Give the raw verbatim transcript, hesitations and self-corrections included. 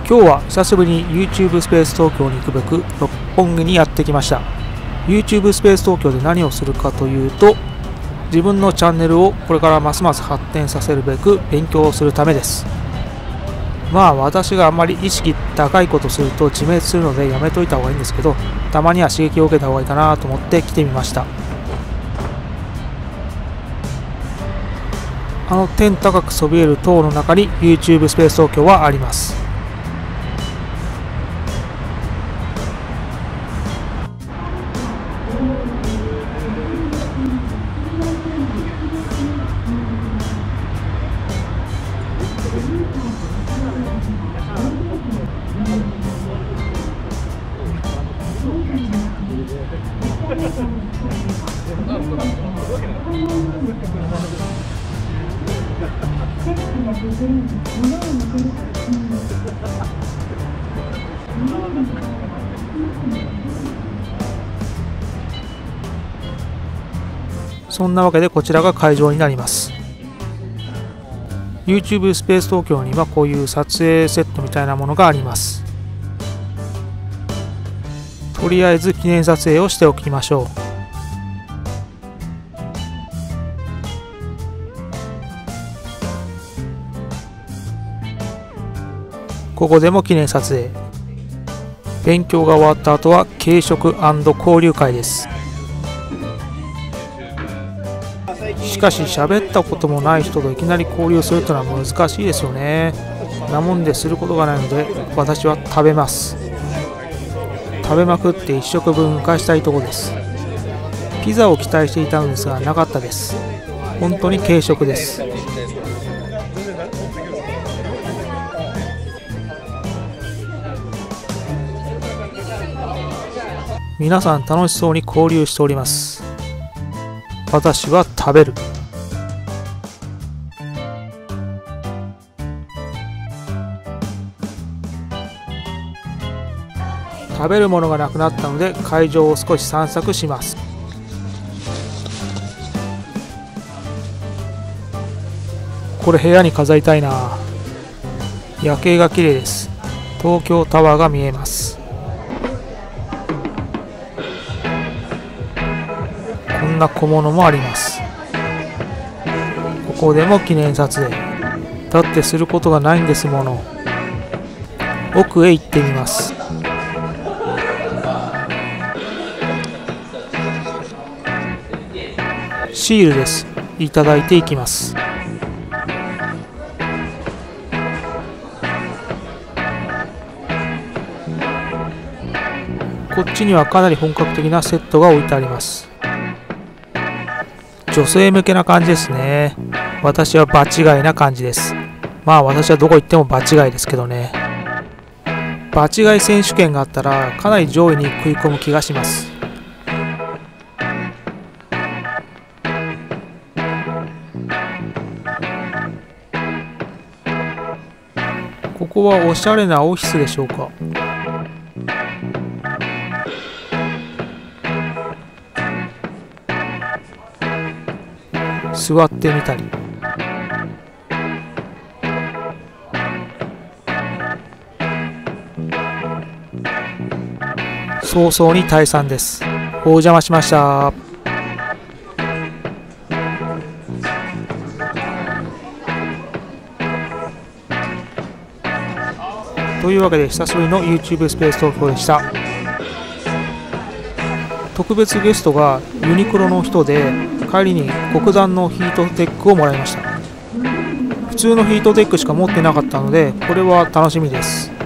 今日は久しぶりに YouTube スペース東京に行くべく六本木にやってきました。 YouTube スペース東京で何をするかというと、自分のチャンネルをこれからますます発展させるべく勉強をするためです。まあ私があんまり意識高いことすると自滅するのでやめといた方がいいんですけど、たまには刺激を受けた方がいいかなと思って来てみました。あの天高くそびえる塔の中に YouTube スペース東京はあります。そんなわけでこちらが会場になります。 YouTube スペース東京にはこういう撮影セットみたいなものがあります。とりあえず記念撮影をしておきましょう。ここでも記念撮影。勉強が終わった後は軽食&交流会です。しかし喋ったこともない人といきなり交流するというのは難しいですよね。なもんですることがないので私は食べます。食べまくっていっしょくぶん浮かしたいところです。ピザを期待していたのですがなかったです。本当に軽食です。皆さん楽しそうに交流しております。私は食べる。食べるものがなくなったので会場を少し散策します。これ部屋に飾りたいな。夜景が綺麗です。東京タワーが見えます。こんな小物もあります。ここでも記念撮影。だってすることがないんですもの。奥へ行ってみます。シールです。いただいていきます。こっちにはかなり本格的なセットが置いてあります。女性向けな感じですね。私は場違いな感じです。まあ私はどこ行っても場違いですけどね。場違い選手権があったらかなり上位に食い込む気がします。ここはおしゃれなオフィスでしょうか。座ってみたり。早々に退散です。お邪魔しました。というわけで久しぶりの YouTube スペース東京でした。特別ゲストがユニクロの人で、帰りに極暖のヒートテックをもらいました。普通のヒートテックしか持ってなかったのでこれは楽しみです。